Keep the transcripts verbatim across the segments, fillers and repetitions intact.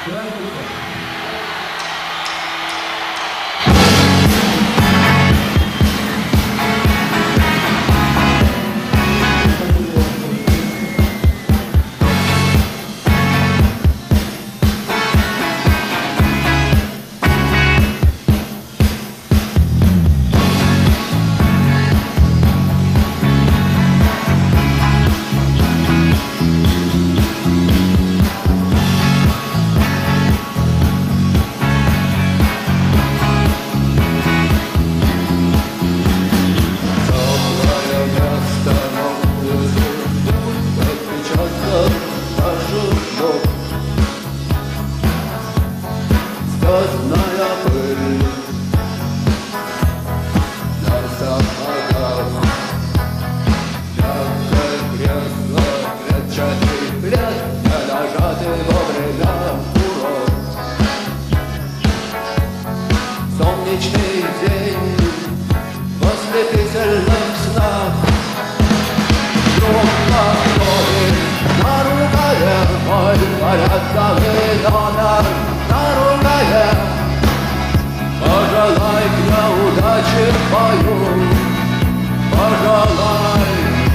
Пожелай мне удачи в бою, пожелай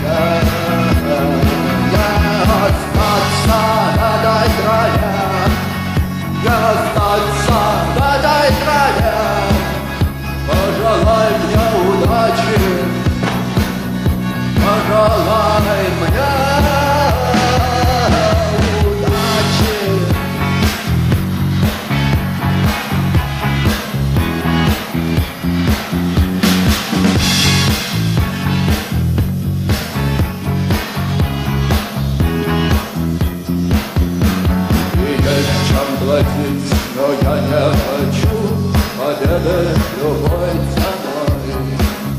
мне остаться на этой траве, не остаться на этой траве. Пожелай мне удачи, пожелай мне платить, но я не хочу победы любой ценой.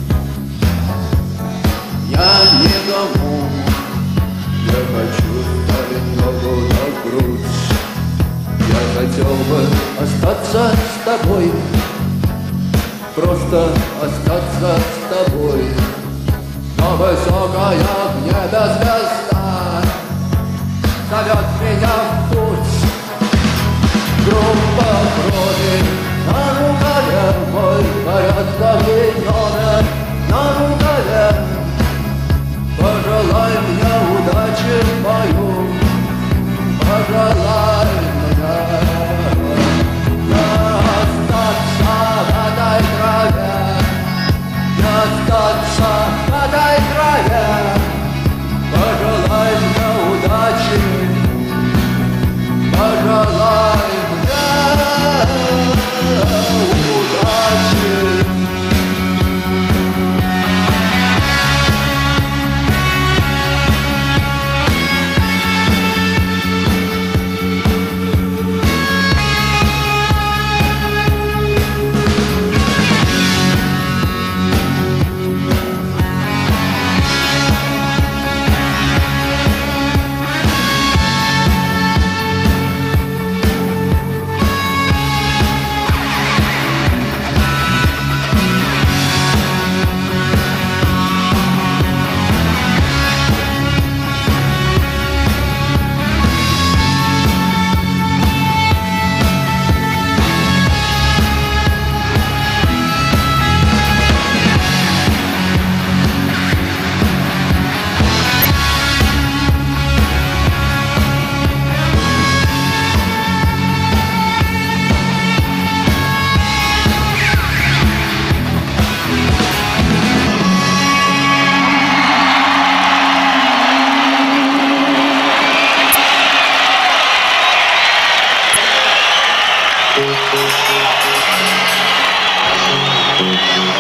Я никому не хочу ставить ногу на грудь. Я хотел бы остаться с тобой, просто остаться с тобой. Но высокая в небе звезда зовет меня в путь. Группа крови на рукаве, мой порядковый номер на рукаве. Пожелай мне удачи в бою, пожелай мне не остаться в этой траве, не остаться в этой траве. Пожелай мне удачи, пожелай Thank you.